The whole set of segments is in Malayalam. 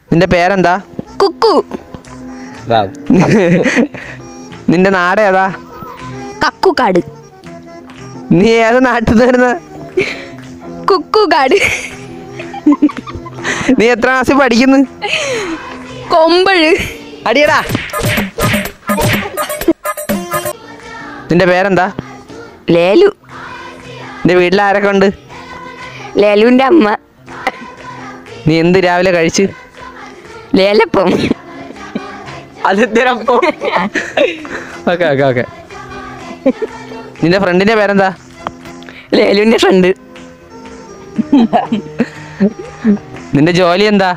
നിന്റെ പേരെന്താ? കുക്കു. നിന്റെ നാട് ഏതാ? കക്കുകാട്. നീ ഏത് നാട്ടിൽ നിന്ന് വരുന്നത്? കുക്കുകാട്. നീ എത്ര ക്ലാസ്സിൽ പഠിക്കുന്നു? കൊമ്പഴ്. അടിയടാ. നിന്റെ പേരെന്താ? ലേലു. നിന്റെ വീട്ടിൽ ആരൊക്കെ ഉണ്ട്? ലേലുവിന്റെ അമ്മ. നീ എന്ത് രാവിലെ കഴിച്ച്? ലേലപ്പം. Okay okay okay. നിന്റെ ഫ്രണ്ടിന്റെ പേരെന്താ? ലേലുവിന്റെ ഫ്രണ്ട്. നിന്റെ ജോലി എന്താ?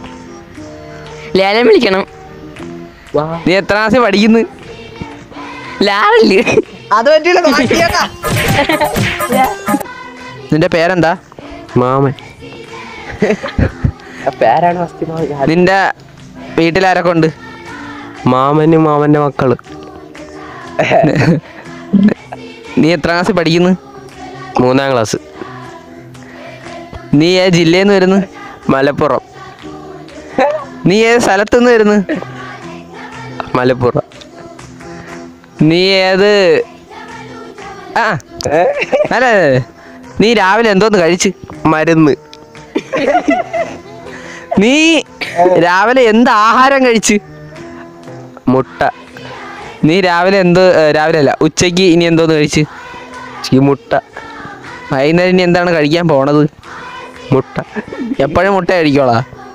ലേലം വിളിക്കണം. നീ എത്ര ക്ലാസ്സിൽ പഠിക്കുന്നു? ലാറില്. അത് പറ്റില്ല. നിന്റെ പേരെന്താ? മാമൻ. നിന്റെ വീട്ടിലാരൊക്കെ ഉണ്ട്? മാമനും മാമന്റെ മക്കള്. നീ എത്ര ക്ലാസ്സിൽ പഠിക്കുന്നു? 3ാം ക്ലാസ്. നീ ഏത് ജില്ലയിൽ നിന്ന് വരുന്നു? മലപ്പുറം. നീ ഏത് സ്ഥലത്തു നിന്ന് വരുന്നു? മലപ്പുറം. നീ ഏത് അല്ല നീ രാവിലെ എന്തോന്ന് കഴിച്ച്? മരുന്ന്. നീ രാവിലെ എന്ത് ആഹാരം കഴിച്ച്? മുട്ട. നീ രാവിലെ രാവിലെ അല്ല ഉച്ചക്ക് ഇനി എന്തോന്ന് കഴിച്ച്? മുട്ട. വൈകുന്നേരം ഇനി എന്താണ് കഴിക്കാൻ പോണത്? മുട്ട. എപ്പോഴും മുട്ട കഴിക്കോളാ?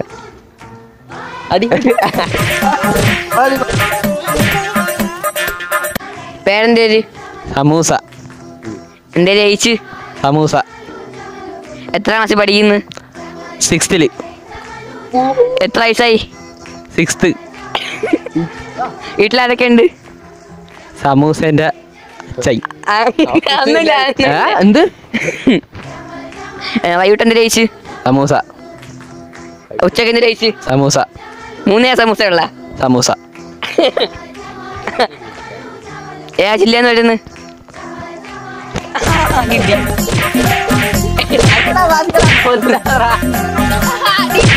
പേരെന്തേര്? സമൂസ. എന്തേ ജയിച്ച്? സമൂസ. എത്ര ക്ലാസ്സിൽ പഠിക്കുന്നു? 6th. എത്ര വയസ്സായി? 6th. വീട്ടിലാരൊക്കെ ഉണ്ട്? സമൂസേന്റെ ചൈ. എന്ത്? വൈകിട്ട് എന്ത് ജയിച്ച്? സമൂസ. ഉച്ചക്ക് എന്ത് ജയിച്ച്? സമൂസ. 3 സമൂസ ഉള്ള സമൂസ. ഏതാ ജില്ലന്ന് വരുന്നത്? കിട്ടി.